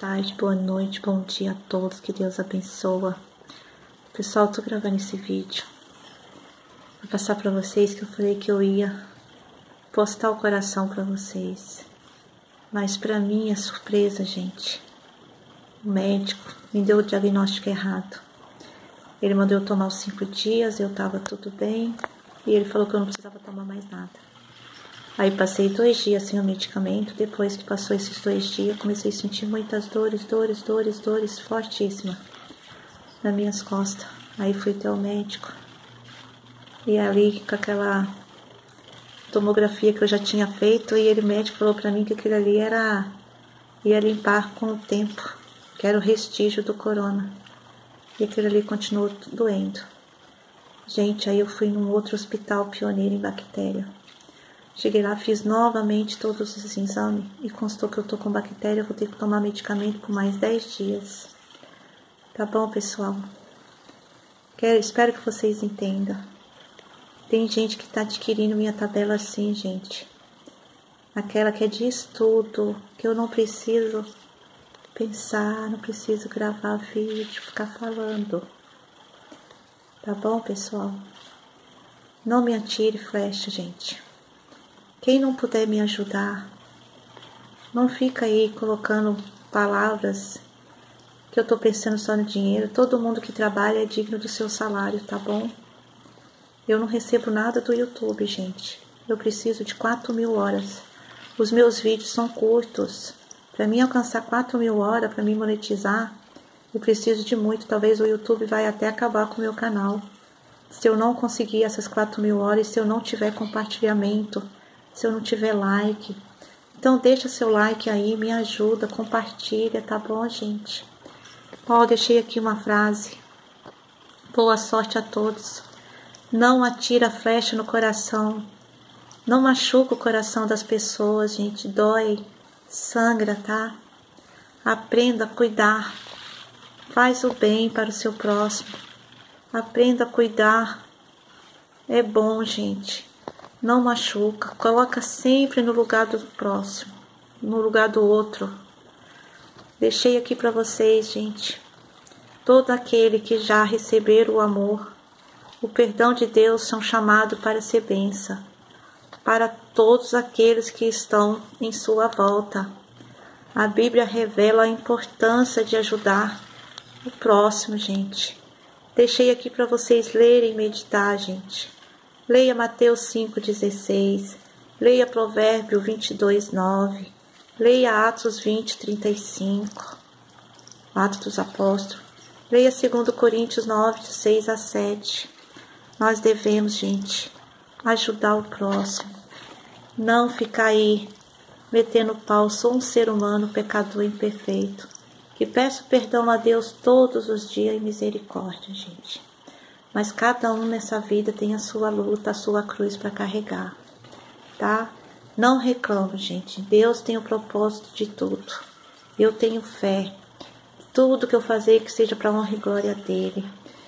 tarde, boa noite, bom dia a todos, que Deus abençoa. Pessoal, tô gravando esse vídeo pra passar pra vocês que eu falei que eu ia postar o coração pra vocês. Mas pra mim é surpresa, gente. O médico me deu o diagnóstico errado. Ele mandou eu tomar os 5 dias, eu tava tudo bem. E ele falou que eu não precisava tomar mais nada. Aí passei 2 dias sem o medicamento. Depois que passou esses 2 dias, comecei a sentir muitas dores fortíssimas nas minhas costas. Aí fui até o médico. E ali com aquela tomografia que eu já tinha feito, e o médico falou pra mim que aquilo ali ia limpar com o tempo, que era o restígio do corona. E aquilo ali continuou doendo. Gente, aí eu fui num outro hospital pioneiro em bactéria. Cheguei lá, fiz novamente todos os exames e constou que eu tô com bactéria, eu vou ter que tomar medicamento por mais 10 dias. Tá bom, pessoal? Espero que vocês entendam. Tem gente que tá adquirindo minha tabela assim, gente. Aquela que é de estudo, que eu não preciso pensar, não preciso gravar vídeo, ficar falando. Tá bom, pessoal? Não me atire flecha, gente. Quem não puder me ajudar, não fica aí colocando palavras que eu tô pensando só no dinheiro. Todo mundo que trabalha é digno do seu salário, tá bom? Eu não recebo nada do YouTube, gente. Eu preciso de 4.000 horas. Os meus vídeos são curtos. Para mim alcançar 4.000 horas, para mim monetizar, eu preciso de muito. Talvez o YouTube vai até acabar com o meu canal. Se eu não conseguir essas 4.000 horas, se eu não tiver compartilhamento, se eu não tiver like. Então deixa seu like aí, me ajuda, compartilha, tá bom, gente? Ó, deixei aqui uma frase. Boa sorte a todos. Não atira flecha no coração. Não machuca o coração das pessoas, gente. Dói, sangra, tá? Aprenda a cuidar. Faz o bem para o seu próximo. Aprenda a cuidar. É bom, gente. Não machuca, coloca sempre no lugar do próximo, no lugar do outro. Deixei aqui para vocês, gente. Todo aquele que já receberam o amor, o perdão de Deus, são chamados para ser bênção. Para todos aqueles que estão em sua volta. A Bíblia revela a importância de ajudar o próximo, gente. Deixei aqui para vocês lerem e meditar, gente. Leia Mateus 5,16, leia Provérbio 22,9, leia Atos 20,35, Atos dos Apóstolos, leia 2 Coríntios 9, 6 a 7. Nós devemos, gente, ajudar o próximo, não ficar aí metendo pau. Sou um ser humano, pecador imperfeito, que peço perdão a Deus todos os dias e misericórdia, gente. Mas cada um nessa vida tem a sua luta, a sua cruz para carregar, tá? Não reclamo, gente. Deus tem o propósito de tudo. Eu tenho fé. Tudo que eu fazer que seja para honra e glória dele.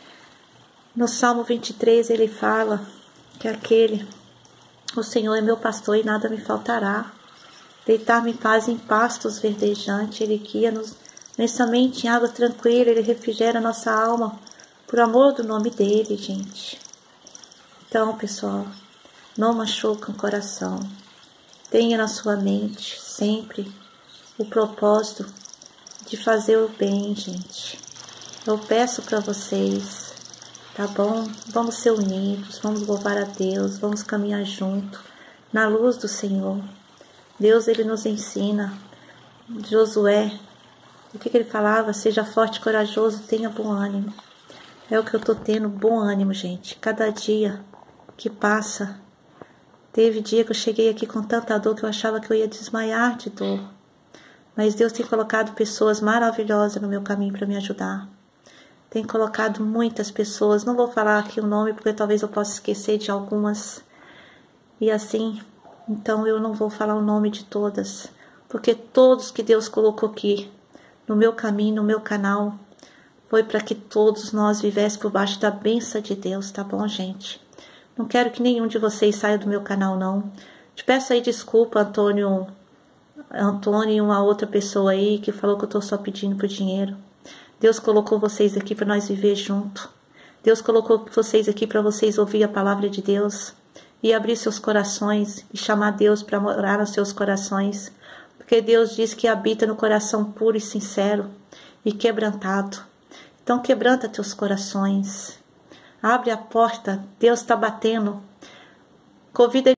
No Salmo 23 ele fala que o Senhor é meu pastor e nada me faltará. Deitar-me em paz em pastos verdejantes, ele guia-nos nessamente em água tranquila, ele refrigera nossa alma. Por amor do nome dele, gente. Então, pessoal, não machuca o coração. Tenha na sua mente sempre o propósito de fazer o bem, gente. Eu peço para vocês, tá bom? Vamos ser unidos, vamos louvar a Deus, vamos caminhar junto, na luz do Senhor. Deus, ele nos ensina. Josué, o que ele falava? Seja forte e corajoso, tenha bom ânimo. É o que eu tô tendo, bom ânimo, gente. Cada dia que passa. Teve dia que eu cheguei aqui com tanta dor que eu achava que eu ia desmaiar de dor. Mas Deus tem colocado pessoas maravilhosas no meu caminho para me ajudar. Tem colocado muitas pessoas. Não vou falar aqui o nome porque talvez eu possa esquecer de algumas. E assim, então eu não vou falar o nome de todas. Porque todos que Deus colocou aqui no meu caminho, no meu canal, foi para que todos nós vivêssemos por baixo da bênção de Deus, tá bom, gente? Não quero que nenhum de vocês saia do meu canal, não. Te peço aí desculpa, Antônio Antônio e uma outra pessoa aí que falou que eu tô só pedindo por dinheiro. Deus colocou vocês aqui para nós viver junto. Deus colocou vocês aqui para vocês ouvir a palavra de Deus e abrir seus corações e chamar Deus para morar nos seus corações. Porque Deus diz que habita no coração puro e sincero e quebrantado. Então quebranta teus corações. Abre a porta, Deus está batendo. Convida